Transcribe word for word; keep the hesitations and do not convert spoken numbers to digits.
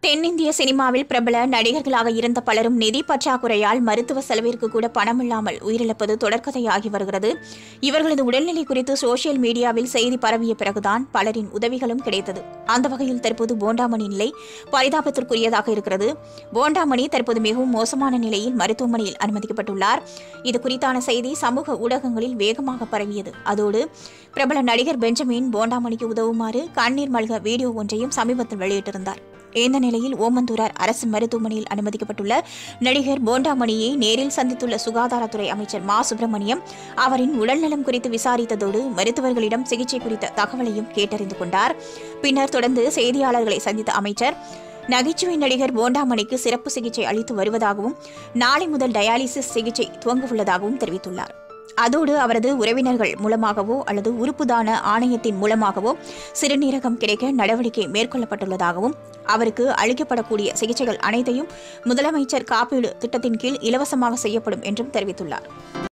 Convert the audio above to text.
தென்னிந்திய சினிமாவில் பிரபல நடிகர்களாக இருந்த பலரும் நிதி பற்றாக்குறையால் மருத்துவ செலவிற்கு கூட பணமில்லாமல் உயிரிழப்பது தொடர்கதையாகி வருகிறது. இவர்களது உடல்நிலை குறித்து சோசியல் மீடியாவில் செய்தி பரவிய பிறகுதான் பலரின் உதவிகளும் கிடைத்தது. அந்த வகையில் தற்போது போண்டாமணி நிலை பரிதாபத்திற்குரியதாக இருக்கிறது. போண்டாமணி தற்போது மிகவும் மோசமான நிலையில் மருத்துவமனையில் அனுமதிக்கப்பட்டுள்ளார். இது குறித்தான செய்தி சமூக ஊடகங்களில் வேகமாக பரவியது. அதோடு பிரபல நடிகர் பெஞ்சமின் போண்டாமணிக்கு உதவுமாறு கண்ணீர் மல்க வீடியோ ஒன்றையும் சமீபத்தில் வெளியிட்டிருந்தார். இந்த நிலையில் ஓமந்தூரார் அரசு மருத்துவமனையில் அனுமதிக்கப்பட்டுள்ள நடிகர் போண்டாமணியை நேரில் சந்தித்துள்ள சுகாதாரத்துறை அமைச்சர் மா சுப்பிரமணியம் அவரின் உடல்நலம் குறித்து விசாரித்ததோடு மருத்துவர்களிடம் சிகிச்சை குறித்த தகவலையும் கேட்டறிந்து கொண்டார். பின்னர் தொடர்ந்து செய்தியாளர்களை சந்தித்த அமைச்சர் நகைச்சுவை நடிகர் போண்டாமணிக்கு சிறப்பு சிகிச்சை அளித்து வருவதாகவும் நாளை முதல் டயாலிசிஸ் சிகிச்சை துவங்கவுள்ளதாகவும் தெரிவித்துள்ளார். அதோடு அவரது உறவினர்கள் மூலமாகவோ அல்லது உறுப்புதான ஆணையத்தின் மூலமாகவோ சிறுநீரகம் கிடைக்க நடவடிக்கை மேற்கொள்ளப்பட்டுள்ளதாகவும் அவருக்கு அளிக்கப்படக்கூடிய சிகிச்சைகள் அனைத்தையும் முதலமைச்சர் காப்பீடு திட்டத்தின் கீழ் இலவசமாக செய்யப்படும் என்றும் தெரிவித்துள்ளார்.